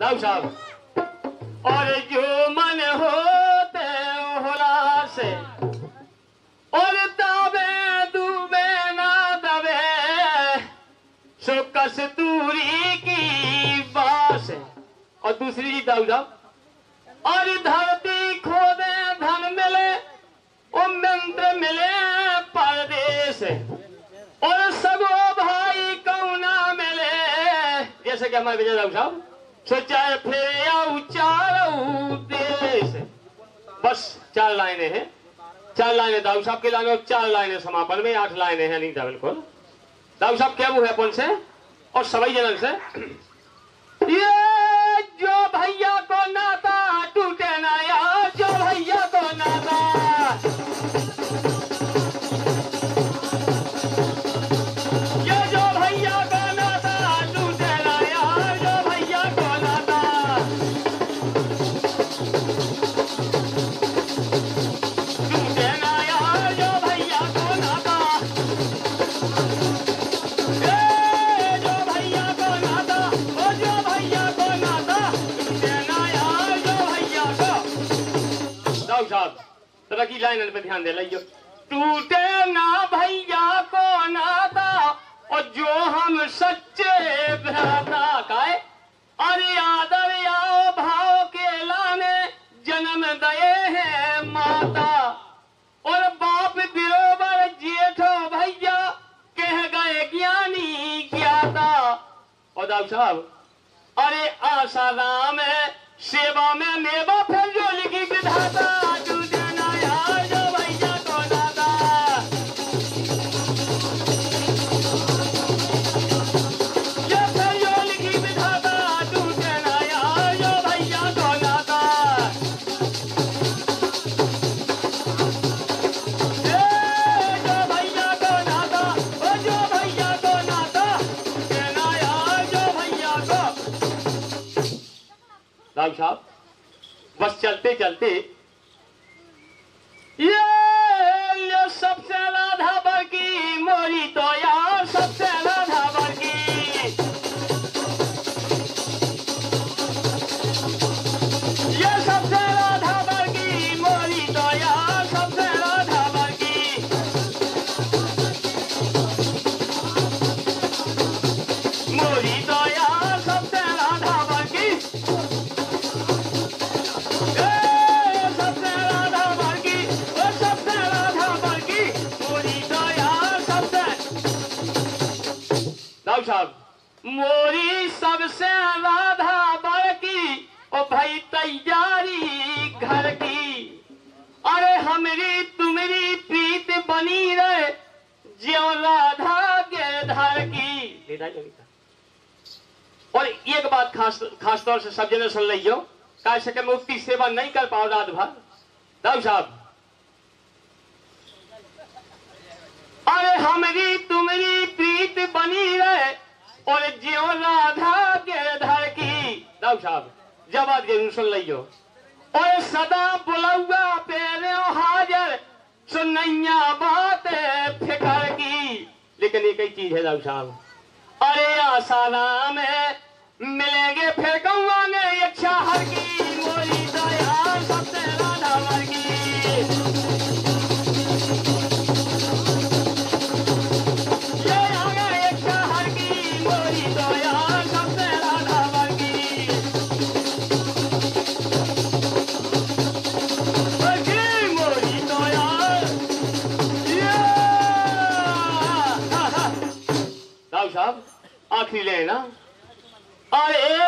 दाऊ साहब और जो मन होते होला से और दावे डूबे ना दबे सो कस्तूरी की बास है। और दूसरी जी दाऊ साहब और धरती खोदे धन मिले और मंत्र मिले परदेश और सगो भाई कौना मिले जैसे कि हमारे विजय दाऊ साहब सोचा फिर चारों देश। बस 4 लाइनें हैं, 4 लाइनें दाऊ साहब की लाइनें और 4 लाइनें समापन में 8 लाइनें हैं नहीं था बिल्कुल। दाऊ साहब क्या वो है अपन से और सभी जनन से ये जो भैया को नाता टूटे ना यार जो भैया को नाता ये जो भैया को नाता टूटे ना यार जो भैया को नाता टूटे ना यार जो भैया को नाता जो भैया को नाता ओ जो भैया को नाता टूटे ना यार जो भैया को। दाऊ साहब तरह की लाइन पे ध्यान दे लियो। टूटे ना भैया को नाता और जो हम सच्चे भ्राता काए अरे आदर या भाव के लाने जन्म दये है माता और बाप बिरोबर जेठो भैया कह गए ज्ञानी ज्ञाता। और दाऊ साहब अरे आसाराम है सेवा में मेवा फिर जो लिखी विधाता टूटे ना यार जो भैया को नाता ये फिर जो लिखी विधाता टूटे ना यार जो भैया को नाता जो भैया को नाता ओ जो भैया को नाता टूटे ना यार जो भैया को। दाऊ साहब बस चलते चलते ये सबसे राधा बरकी मोरी तो यार सबसे राधा बरकी ये सबसे राधा बरकी मोरी तो यार सबसे राधा बरकी मोरी तो यार सबसे राधा बरकी सबसे राधा बरकी ओ सबसे राधा बरकी मोरी तो यार सबसे। दाऊ साहब मोरी सबसे राधा बरकी ओ भाई तैयारी घर की अरे हमरी तुमरी प्रीत बनी रहे ज्यो राधा गिरधर की। और एक बात खास तौर से सब जने सुन लियो काहे से मुफ्ती सेवा नहीं कर पाओ रात भर। दाऊ साहब अरे हमरी तुमरी प्रीत बनी रहे और ज्यो राधा गिरधर की। दाऊ साहब जब बात जरूर सुन लियो और सदा बुलौआ पेरे हाजर सुनैया बात फिकर की। लेकिन एक ही चीज है दाऊ साहब अरे आसाराम है मिलेंगे फिर कहूँगे इच्छा हर की मोरी दया सबसे राधा वर्गी ये आगे इच्छा हर की मोरी दया सबसे राधा वर्गी मोरी दया दाऊ साहब आखिरी ले ना अरे